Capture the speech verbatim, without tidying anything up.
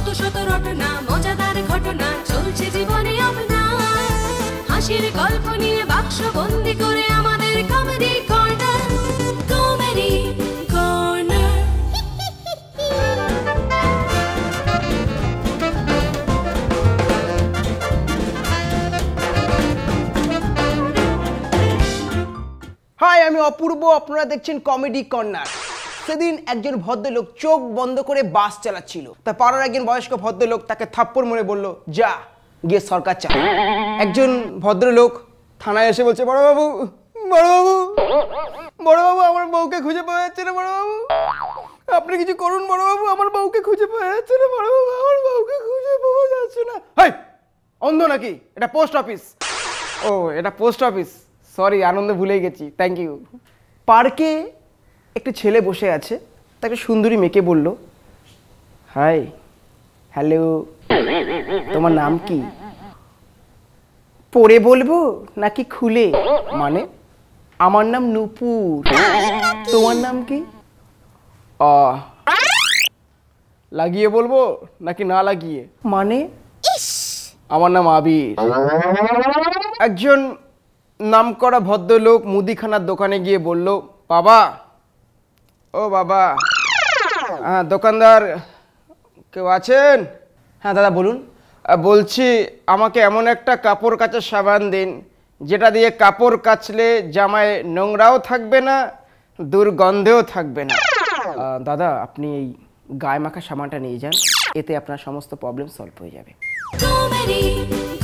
শত শত রটনা মজাদার ঘটনা চলছে জীবনে আপনার হাসির গল্প নিয়ে বাক্স বন্দি করে আমাদের comedy corner comedy corner hi আমি অপূর্ব আপনারা দেখছেন কমেডি কর্নার সেদিন একজন ভদ্রলোক চোখ বন্ধ করে বাস চালাচ্ছিল তা পাড়ার একজন বয়স্ক ভদ্রলোক তাকে থাপ্পড় মেরে বলল যা গিয়ে সরকার চালা একজন ভদ্রলোক থানায় এসে বলছে বড়বাবু বড়বাবু বড়বাবু আমার বউকে খুঁজে পাওয়া যাচ্ছে না বড়বাবু আপনি কিছু করুন বড়বাবু আমার বউকে খুঁজে পাওয়া যাচ্ছে না বড়বাবু আমার বউকে খুঁজে পাওয়া যাচ্ছে না হাই অন্ধ নাকি এটা পোস্ট অফিস ও এটা পোস্ট অফিস সরি আনন্দে ভুলে গেছি থ্যাংক ইউ পার্কে একটা ছেলে বসে আছে তাকে সুন্দরী মেয়েকে বলল হাই হ্যালো তোমার নাম কি পড়ে বলবো নাকি খুলে মানে আমার নাম নূপুর তোমার নাম কি আ লাগিয়ে বলবো নাকি না লাগিয়ে মানে আমার নাম আবির একজন নামকরা ভদ্রলোক মুদিখানার দোকানে গিয়ে বলল বাবা ও বাবা হ্যাঁ দোকানদার কেউ আছেন হ্যাঁ দাদা বলুন বলছি আমাকে এমন একটা কাপড় কাচার সাবান দিন যেটা দিয়ে কাপড় কাচলে জামায় নোংরাও থাকবে না দুর্গন্ধেও থাকবে না দাদা আপনি এই গায়ে মাখা সাবানটা নিয়ে যান এতে আপনার সমস্ত প্রবলেম সলভ হয়ে যাবে